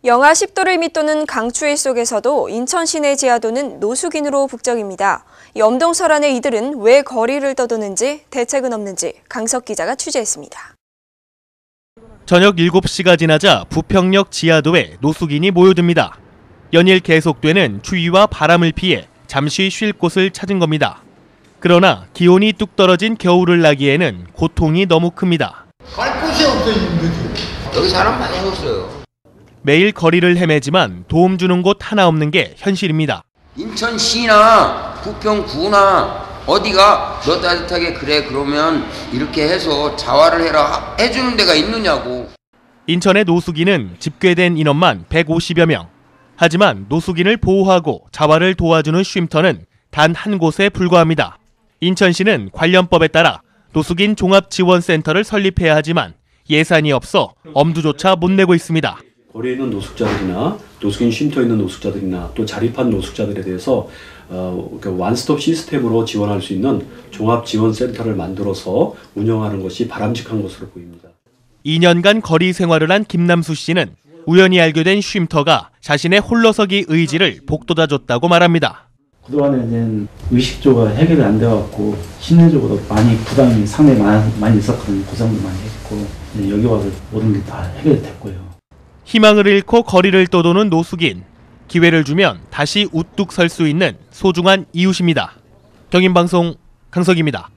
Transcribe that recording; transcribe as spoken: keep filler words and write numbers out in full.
영하 십 도를 밑도는 강추위 속에서도 인천 시내 지하도는 노숙인으로 북적입니다. 염동설안의 이들은 왜 거리를 떠도는지 대책은 없는지 강석 기자가 취재했습니다. 저녁 일곱 시가 지나자 부평역 지하도에 노숙인이 모여듭니다. 연일 계속되는 추위와 바람을 피해 잠시 쉴 곳을 찾은 겁니다. 그러나 기온이 뚝 떨어진 겨울을 나기에는 고통이 너무 큽니다. 갈 곳이 없어요, 힘들지. 여기 사람 많이 없어요. 매일 거리를 헤매지만 도움 주는 곳 하나 없는 게 현실입니다. 인천시나 부평구나 어디가 너 따뜻하게 그래 그러면 이렇게 해서 자활을 해라 해주는 데가 있느냐고. 인천의 노숙인은 집계된 인원만 백오십여 명. 하지만 노숙인을 보호하고 자활을 도와주는 쉼터는 단 한 곳에 불과합니다. 인천시는 관련법에 따라 노숙인 종합지원센터를 설립해야 하지만 예산이 없어 엄두조차 못 내고 있습니다. 거리에 있는 노숙자들이나 노숙인 쉼터에 있는 노숙자들이나 또 자립한 노숙자들에 대해서 어, 원스톱 시스템으로 지원할 수 있는 종합지원센터를 만들어서 운영하는 것이 바람직한 것으로 보입니다. 이 년간 거리 생활을 한 김남수 씨는 우연히 알게 된 쉼터가 자신의 홀로서기 의지를 복돋아줬다고 말합니다. 그동안에는 의식적으로 해결이 안 돼갖고 심리적으로 많이 부담이 상당히 많이, 많이 있었거든요. 고생도 많이 했고 여기 와서 모든 게 다 해결이 됐고요. 희망을 잃고 거리를 떠도는 노숙인. 기회를 주면 다시 우뚝 설 수 있는 소중한 이웃입니다. 경인방송 강석입니다.